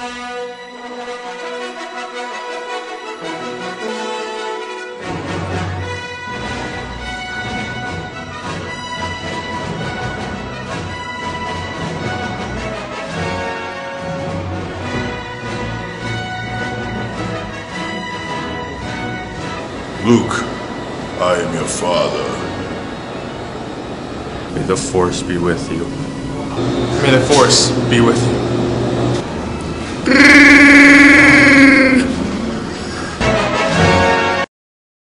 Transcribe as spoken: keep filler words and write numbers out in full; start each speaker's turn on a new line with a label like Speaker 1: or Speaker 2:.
Speaker 1: Luke, I am your father.
Speaker 2: May the Force be with you.
Speaker 3: May the Force be with you.